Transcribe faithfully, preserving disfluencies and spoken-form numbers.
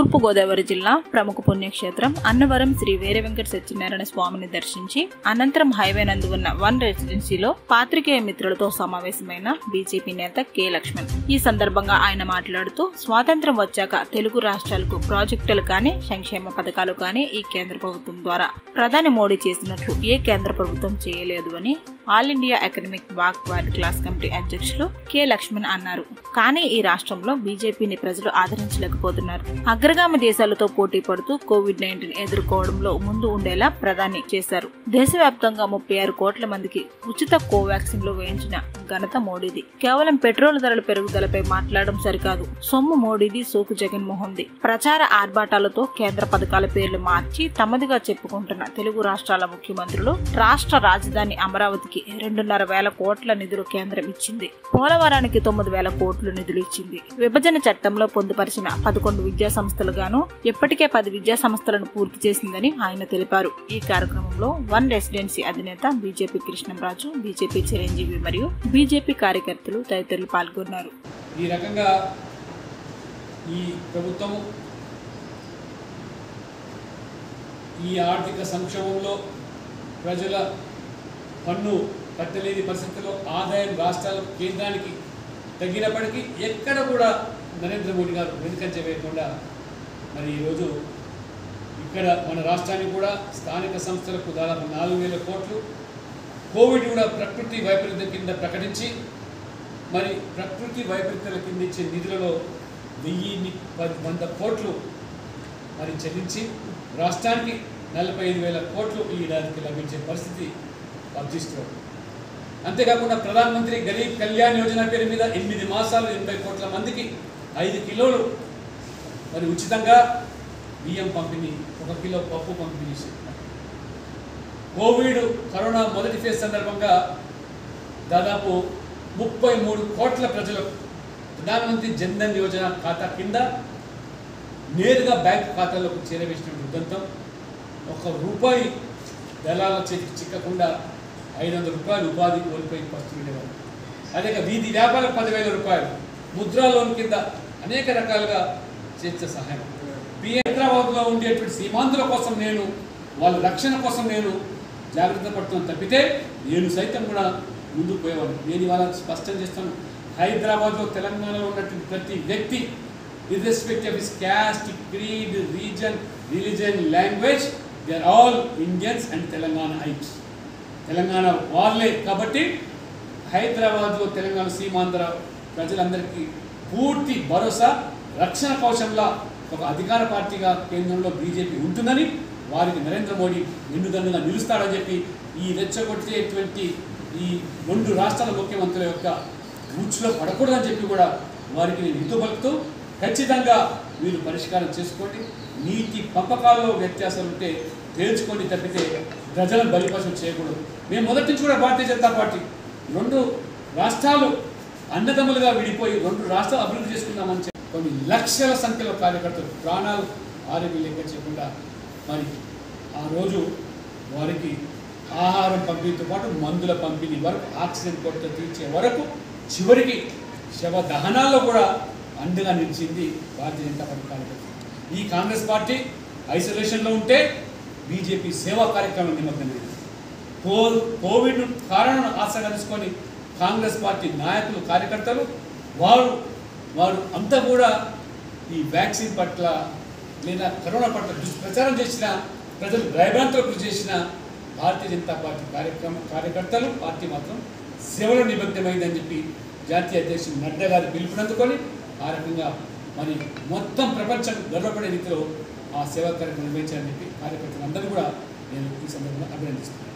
తూర్పు గోదావరి జిల్లా ప్రముఖ పుణ్యక్షేత్రం అన్నవరం శ్రీ వీర వెంకట సత్యనారాయణ స్వామిని దర్శించి అనంతరం హైవే నందు ఉన్న వన్ రెసిడెన్సీలో పాత్రికేయ మిత్రులతో సమావేశమైన బీజేపీ నేత కె లక్ష్మణ్. ఈ సందర్భంగా ఆయన మాట్లాడుతూ స్వాతంత్ర్యం వచ్చాక తెలుగు రాష్ట్రాలకు ప్రాజెక్టులు కానీ సంక్షేమ పథకాలు కానీ ఈ కేంద్ర ప్రభుత్వం ద్వారా ప్రధాని మోడీ చేసినట్లు ఏ కేంద్ర ప్రభుత్వం చేయలేదు అని all India economic backward class committee అధ్యక్షులు కె లక్ష్మణ్ అన్నారు. కానీ ఈ రాష్ట్రంలో బీజేపీని ప్రజలు ఆదరించలేకపోతున్నారు. అగ్రగామి దేశాలతో పోటీ పడుతూ కోవిడ్ నైన్టీన్ ఎదుర్కోవడంలో ముందు ఉండేలా ప్రధాని చేశారు. దేశవ్యాప్తంగా ముప్పై ఆరు కోట్ల మందికి ఉచిత కోవాక్సిన్ లో వేయించిన ఘనత మోడీది. కేవలం పెట్రోల్ ధరల పెరుగుదలపై మాట్లాడడం సరికాదు, సొమ్ము మోడీది, సోకు జగన్మోహన్ది. ప్రచార ఆర్భాటాలతో కేంద్ర పథకాల పేర్లు మార్చి తమదిగా చెప్పుకుంటున్న తెలుగు రాష్ట్రాల ముఖ్యమంత్రులు రాష్ట్ర రాజధాని అమరావతికి రెండున్నర వేల కోట్ల నిధులు కేంద్రం ఇచ్చింది. పోలవరానికి తొమ్మిది వేల కోట్లు నిధులు ఇచ్చింది. విభజన చట్టంలో పొందుపరిచిన పదకొండు విద్యా సంస్థలుగాను ఇప్పటికే పది విద్యా సంస్థలను పూర్తి చేసిందని ఆయన తెలిపారు. ఈ కార్యక్రమంలో వన్ రెసిడెన్సీ అధినేత బీజేపీ కృష్ణంరాజు, బీజేపీ చిరంజీవి మరియు బీజేపీ కార్యకర్తలు తదితరులు పాల్గొన్నారు. ఈ రకంగా ఈ ప్రభుత్వం ఈ ఆర్థిక సంక్షోభంలో ప్రజల పన్ను కట్టలేని పరిస్థితుల్లో ఆదాయం రాష్ట్రాలకు కేంద్రానికి తగ్గినప్పటికీ ఎక్కడ కూడా నరేంద్ర మోడీ గారు వెనుకంజ వేయకుండా మరి ఈరోజు ఇక్కడ మన రాష్ట్రానికి కూడా స్థానిక సంస్థలకు దాదాపు నాలుగు వేల కోట్లు కోవిడ్ కూడా ప్రకృతి వైపరీత్యం కింద ప్రకటించి మరి ప్రకృతి వైపరీత్యాల కింద ఇచ్చే నిధులలో వెయ్యి పది వంద కోట్లు మరి చెల్లించి రాష్ట్రానికి నలభై ఐదు వేల కోట్లు ఈ ఏడాదికి లభించే పరిస్థితి వర్తిస్తున్నారు. అంతేకాకుండా ప్రధానమంత్రి గరీబ్ కళ్యాణ్ యోజన పేరు మీద ఎనిమిది మాసాలు ఎనభై కోట్ల మందికి ఐదు కిలోలు మరి ఉచితంగా బియ్యం పంపిణీ, ఒక కిలో పప్పు పంపిణీ చేశారు. కోవిడ్ కరోనా మొదటి ఫేజ్ సందర్భంగా దాదాపు ముప్పై మూడు కోట్ల ప్రజలకు ప్రధానమంత్రి జన్ధన్ యోజన ఖాతా కింద నేరుగా బ్యాంకు ఖాతాలోకి చేరవేసిన ఉదంతం. ఒక రూపాయి దళాల చేతికి చిక్కకుండా ఐదు వందల రూపాయలు ఉపాధి కోల్పోయి పస్తుండేవారు. అదే వీధి వ్యాపారం పదివేల రూపాయలు ముద్రా లోన్ కింద అనేక రకాలుగా చేసే సహాయం. హైదరాబాద్లో ఉండేటువంటి సీమాంధ్రుల కోసం నేను వాళ్ళ రక్షణ కోసం నేను జాగ్రత్త పడుతున్నాను తప్పితే నేను సైతం కూడా ముందుకు పోయేవాళ్ళు. నేను ఇవాళ స్పష్టం చేస్తాను, హైదరాబాద్లో తెలంగాణలో ఉన్నటువంటి ప్రతి వ్యక్తి irrespective of his caste, creed, region, religion, language, they are all Indians and Telangana-ites. Telangana వాళ్ళే కాబట్టి హైదరాబాద్లో తెలంగాణ సీమాంధ్ర ప్రజలందరికీ పూర్తి భరోసా, రక్షణ కవచంలా ఒక అధికార పార్టీగా కేంద్రంలో బీజేపీ ఉంటుందని, వారికి నరేంద్ర మోడీ వెన్నుదన్నుగా నిలుస్తాడని చెప్పి ఈ రెచ్చగొట్టేటువంటి ఈ రెండు రాష్ట్రాల ముఖ్యమంత్రుల యొక్క ఉచ్చులో పడకూడదని చెప్పి కూడా వారికి నేను హితవు పలుకుతూ ఖచ్చితంగా మీరు పరిష్కారం చేసుకోండి. నీటి పంపకాల్లో వ్యత్యాసాలు ఉంటే తేల్చుకొని తప్పితే ప్రజలను బలిపశం చేయకూడదు. మేము మొదటి నుంచి కూడా భారతీయ జనతా పార్టీ రెండు రాష్ట్రాలు అన్నదమ్ములుగా విడిపోయి రెండు రాష్ట్రాలు అభివృద్ధి చేసుకుందామని చెప్పి కొన్ని లక్షల సంఖ్యలో కార్యకర్తలు ప్రాణాలు ఆరోగ్యం లెక్క చేయకుండా మరి ఆ రోజు వారికి ఆహారం పంపిణీతో పాటు మందుల పంపిణీ వరకు, ఆక్సిజన్ కొరత తీర్చే వరకు, చివరికి శవ దహనాల్లో కూడా అండగా నిలిచింది భారతీయ జనతా పార్టీ కార్యకర్తలు. ఈ కాంగ్రెస్ పార్టీ ఐసోలేషన్లో ఉంటే బీజేపీ సేవా కార్యక్రమం నిమగ్నమైంది. కో కోవిడ్ కారణం ఆశగా తీసుకొని కాంగ్రెస్ పార్టీ నాయకులు, కార్యకర్తలు వారు వారు అంతా కూడా ఈ వ్యాక్సిన్ పట్ల లేదా కరోనా పట్ల దుష్ప్రచారం చేసిన, ప్రజలు భయభ్రాంతులకు గురి చేసిన భారతీయ జనతా పార్టీ కార్యక్రమ కార్యకర్తలు పార్టీ మాత్రం సేవలో నిమగ్నమైందని చెప్పి జాతీయ అధ్యక్షుడు నడ్డా గారు పిలుపునందుకొని ఆ రకంగా మరి మొత్తం ప్రపంచం గర్వపడే రీతిలో ఆ సేవా కార్యక్రమం నిర్వహించాలని చెప్పి కార్యకర్తలందరూ కూడా నేను ఈ సందర్భంగా అభినందిస్తున్నాను.